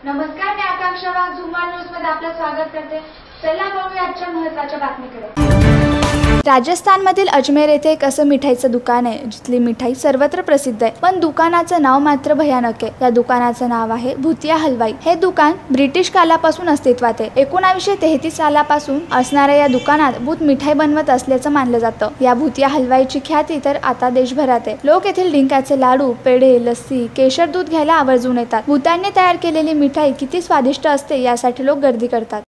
नमस्कार, मी आकांक्षा वाघ Zumba news मध्ये आपलं स्वागत करते। चला बघूया आजच्या महत्त्वाच्या बातमीकडे। राजस्थानमधील अजमेर येथे एक असं मिठाईचं दुकान आहे जिथली मिठाई सर्वत्र प्रसिद्ध आहे, पण दुकानाचं नाव मात्र भयानक आहे। या दुकानाचं नाव आहे भुतिया हलवाई। हे दुकान ब्रिटिश कालापासून अस्तित्वात आहे। 1933 सालापासून असणाऱ्या या दुकानात भूत मिठाई बनवत असल्याचं मानलं जातं। या भुतिया हलवाईची ख्याती तर आता देशभरात आहे। लोक येथील डिंकाचे लाडू, पेढे, लस्सी, केशर दूध घ्यायला आवर्जून येतात। भूतांनी तयार केलेली मिठाई किती स्वादिष्ट असते यासाठी लोक गर्दी करतात।